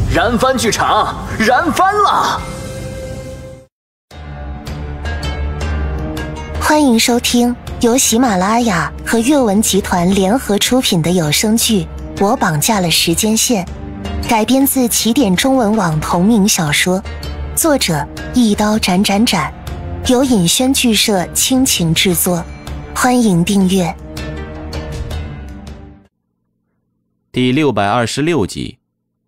燃翻剧场，燃翻了！ 欢迎收听由喜马拉雅和阅文集团联合出品的有声剧《我绑架了时间线》，改编自起点中文网同名小说，作者一刀斩，由尹轩剧社倾情制作。欢迎订阅。 第626集。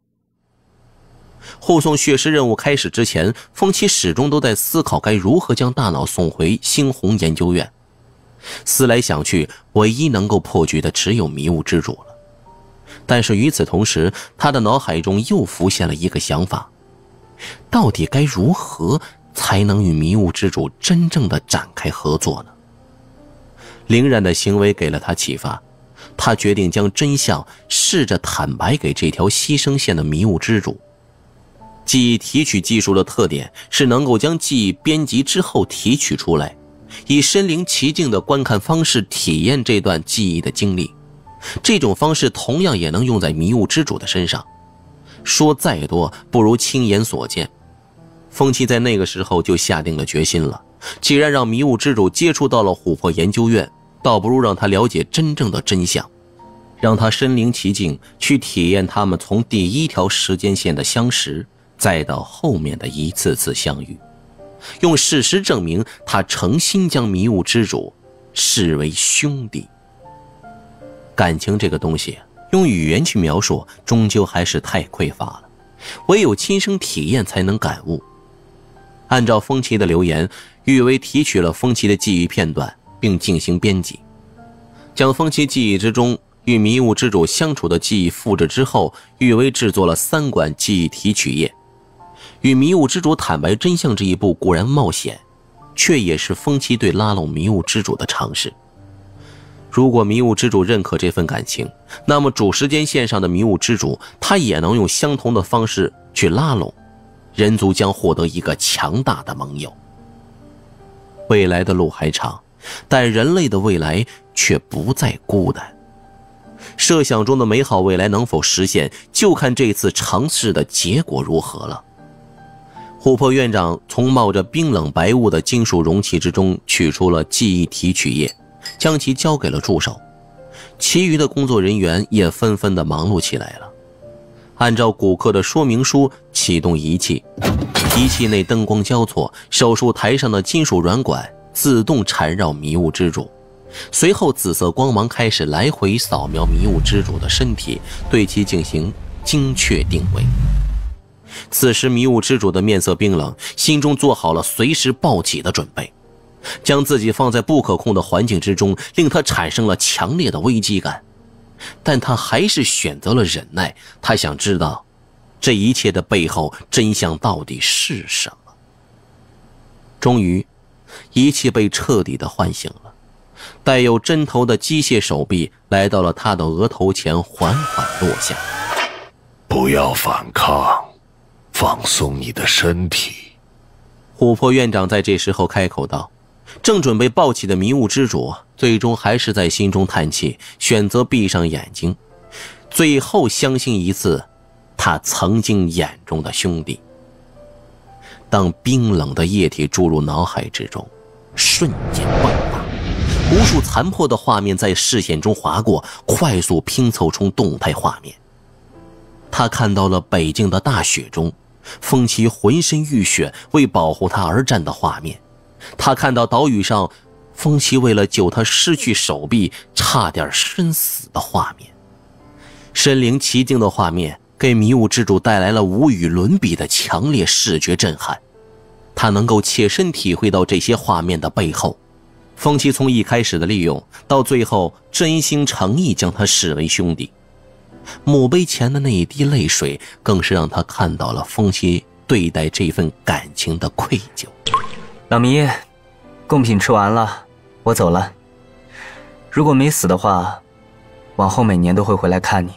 护送血尸任务开始之前，风七始终都在思考该如何将大脑送回猩红研究院。思来想去，唯一能够破局的只有迷雾之主了。但是与此同时，他的脑海中又浮现了一个想法：到底该如何才能与迷雾之主真正的展开合作呢？凌然的行为给了他启发，他决定将真相试着坦白给这条牺牲线的迷雾之主。记忆提取技术的特点是能够将记忆编辑之后提取出来，以身临其境的观看方式体验这段记忆的经历。这种方式同样也能用在迷雾之主的身上。说再多不如亲眼所见。风七在那个时候就下定了决心了，既然让迷雾之主接触到了琥珀研究院，倒不如让他了解真正的真相，让他身临其境去体验他们从第一条时间线的相识，再到后面的一次次相遇，用事实证明他诚心将迷雾之主视为兄弟。感情这个东西，用语言去描述，终究还是太匮乏了，唯有亲身体验才能感悟。按照风奇的留言，玉薇提取了风奇的记忆片段，并进行编辑，将风奇记忆之中与迷雾之主相处的记忆复制之后，玉薇制作了3管记忆提取液。与迷雾之主坦白真相这一步固然冒险，却也是风奇对拉拢迷雾之主的尝试。如果迷雾之主认可这份感情，那么主时间线上的迷雾之主，他也能用相同的方式去拉拢，人族将获得一个强大的盟友。未来的路还长，但人类的未来却不再孤单。设想中的美好未来能否实现，就看这次尝试的结果如何了。琥珀院长从冒着冰冷白雾的金属容器之中取出了记忆提取液，将其交给了助手。其余的工作人员也纷纷地忙碌起来了。按照骨科的说明书启动仪器，仪器内灯光交错，手术台上的金属软管自动缠绕迷雾之主，随后紫色光芒开始来回扫描迷雾之主的身体，对其进行精确定位。此时迷雾之主的面色冰冷，心中做好了随时暴起的准备。将自己放在不可控的环境之中，令他产生了强烈的危机感，但他还是选择了忍耐。他想知道这一切的背后真相到底是什么。终于仪器被彻底的唤醒了，带有针头的机械手臂来到了他的额头前，缓缓落下。 不要反抗，放松你的身体。 琥珀院长在这时候开口道。正准备抱起的迷雾之主最终还是在心中叹气，选择闭上眼睛，最后相信一次他曾经眼中的兄弟。当冰冷的液体注入脑海之中，瞬间迸发，无数残破的画面在视线中划过，快速拼凑出动态画面。他看到了北境的大雪中，风奇浑身浴血为保护他而战的画面。他看到岛屿上风奇为了救他失去手臂差点身死的画面。身临其境的画面给迷雾之主带来了无与伦比的强烈视觉震撼，他能够切身体会到这些画面的背后。风奇从一开始的利用，到最后真心诚意将他视为兄弟。墓碑前的那一滴泪水，更是让他看到了风奇对待这份感情的愧疚。 老迷，贡品吃完了，我走了。如果没死的话，往后每年都会回来看你。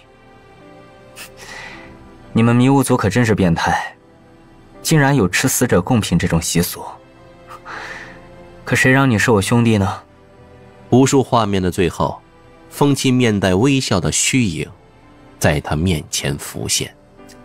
你们迷雾族可真是变态，竟然有吃死者贡品这种习俗。可谁让你是我兄弟呢？ 无数画面的最后，风七面带微笑的虚影在他面前浮现。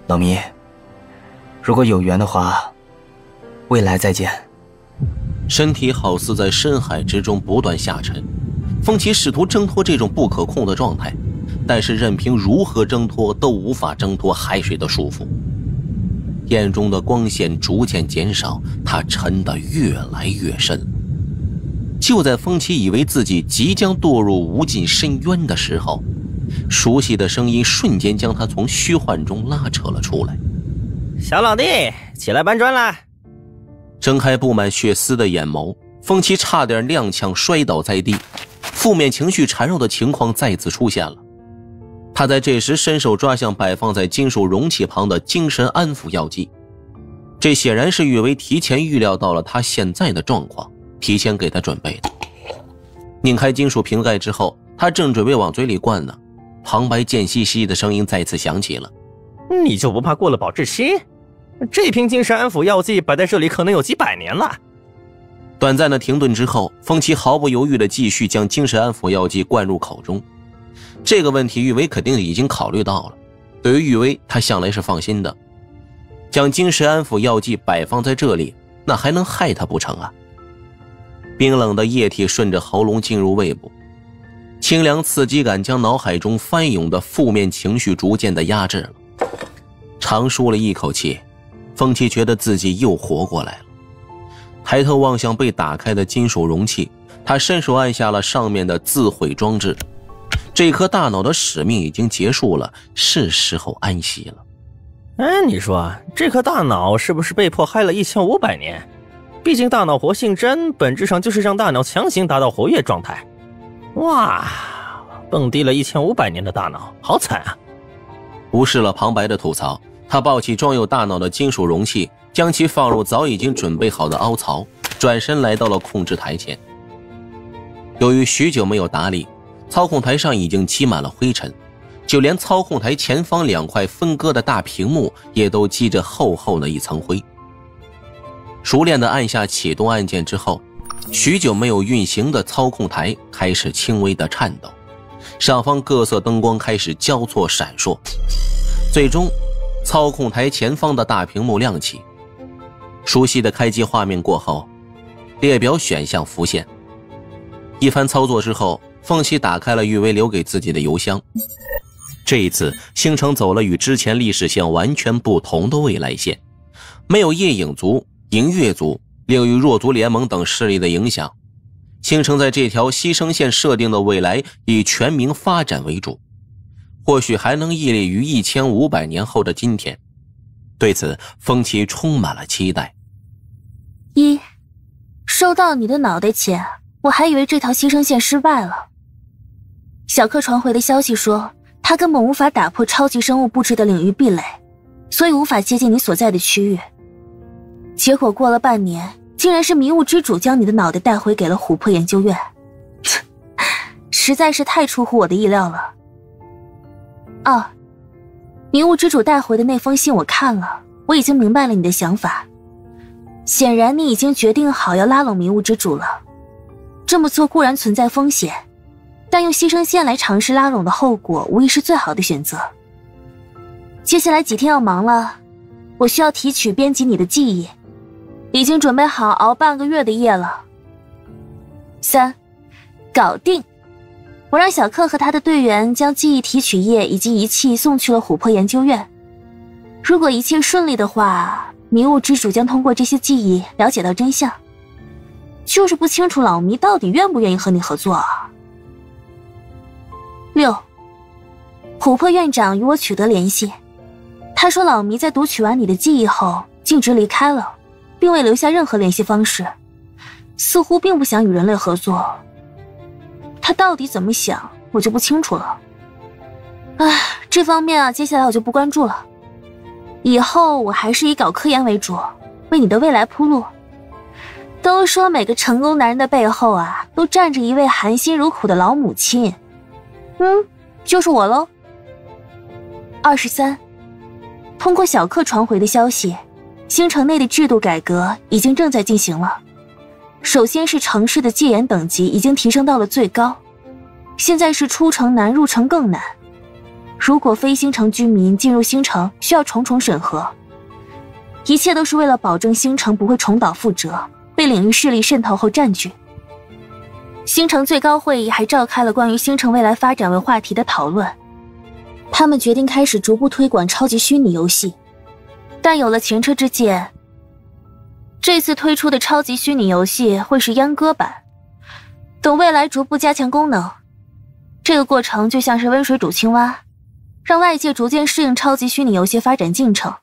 老弥，如果有缘的话，未来再见。 身体好似在深海之中不断下沉，风起试图挣脱这种不可控的状态，但是任凭如何挣脱都无法挣脱海水的束缚。眼中的光线逐渐减少，他沉得越来越深。就在风起以为自己即将堕入无尽深渊的时候，熟悉的声音瞬间将他从虚幻中拉扯了出来。 小老弟，起来搬砖啦！ 睁开布满血丝的眼眸，风起差点踉跄摔倒在地，负面情绪缠绕的情况再次出现了。他在这时伸手抓向摆放在金属容器旁的精神安抚药剂，这显然是岳维提前预料到了他现在的状况，提前给他准备的。拧开金属瓶盖之后，他正准备往嘴里灌呢，旁白贱兮兮的声音再次响起了：“ 你就不怕过了保质期？这瓶精神安抚药剂摆在这里可能有几百年了。” 短暂的停顿之后，风起毫不犹豫地继续将精神安抚药剂灌入口中。这个问题岳维肯定已经考虑到了，对于岳维他向来是放心的，将精神安抚药剂摆放在这里，那还能害他不成啊？冰冷的液体顺着喉咙进入胃部，清凉刺激感将脑海中翻涌的负面情绪逐渐的压制了。长舒了一口气，风起觉得自己又活过来了。抬头望向被打开的金属容器，他伸手按下了上面的自毁装置。这颗大脑的使命已经结束了，是时候安息了。 你说这颗大脑是不是被迫害了1500年？毕竟大脑活性针本质上就是让大脑强行达到活跃状态。哇，蹦迪了1500年的大脑，好惨啊！ 无视了旁白的吐槽，他抱起装有大脑的金属容器，将其放入早已经准备好的凹槽，转身来到了控制台前。由于许久没有打理，操控台上已经积满了灰尘，就连操控台前方2块分割的大屏幕也都积着厚厚的一层灰。熟练地按下启动按键之后，许久没有运行的操控台开始轻微的颤抖，上方各色灯光开始交错闪烁，最终操控台前方的大屏幕亮起。熟悉的开机画面过后，列表选项浮现。一番操作之后，风起打开了岳维留给自己的邮箱。这一次星城走了与之前历史线完全不同的未来线，没有夜影族、银月族、另与弱族联盟等势力的影响，星城在这条牺牲线设定的未来以全民发展为主，或许还能屹立于1500年后的今天。对此风起充满了期待。 收到你的脑袋前，我还以为这条牺牲线失败了。小克传回的消息说，他根本无法打破超级生物布置的领域壁垒，所以无法接近你所在的区域。结果过了半年，竟然是迷雾之主将你的脑袋带回给了琥珀研究院，实在是太出乎我的意料了。迷雾之主带回的那封信我看了，我已经明白了你的想法。显然你已经决定好要拉拢迷雾之主了。这么做固然存在风险，但用牺牲线来尝试拉拢的后果无疑是最好的选择。接下来几天要忙了，我需要提取编辑你的记忆，已经准备好熬半个月的夜了。3，搞定。我让小克和他的队员将记忆提取液以及仪器送去了琥珀研究院。如果一切顺利的话，迷雾之主将通过这些记忆了解到真相。就是不清楚老迷到底愿不愿意和你合作啊。6，琥珀院长与我取得联系，他说老迷在读取完你的记忆后径直离开了，并未留下任何联系方式，似乎并不想与人类合作。他到底怎么想，我就不清楚了。这方面接下来我就不关注了。以后我还是以搞科研为主，为你的未来铺路。都说每个成功男人的背后都站着一位含辛茹苦的老母亲。就是我喽。23，通过小克传回的消息，星城内的制度改革已经正在进行了。首先是城市的戒严等级已经提升到了最高，现在是出城难入城更难。 如果非星城居民进入星城，需要重重审核。一切都是为了保证星城不会重蹈覆辙，被领域势力渗透后占据。星城最高会议还召开了关于星城未来发展为话题的讨论。他们决定开始逐步推广超级虚拟游戏，但有了前车之鉴，这次推出的超级虚拟游戏会是阉割版。等未来逐步加强功能，这个过程就像是温水煮青蛙，让外界逐渐适应超级虚拟游戏发展进程。